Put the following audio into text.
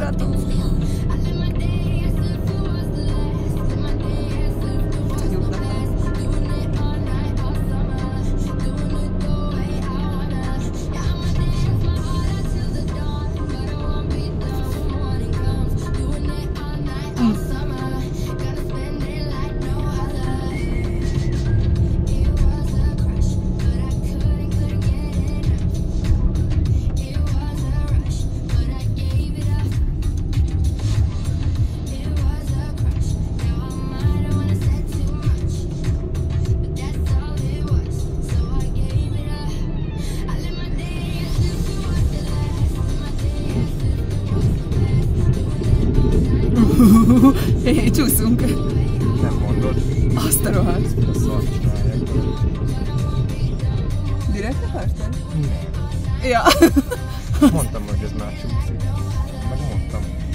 tartom. Hé, csúszunk. Nem mondod? Azt a rohadt. A szart csinálják. Direkt akartad? Nem. Ja. Mondtam, hogy ez már csúszik. Meg mondtam.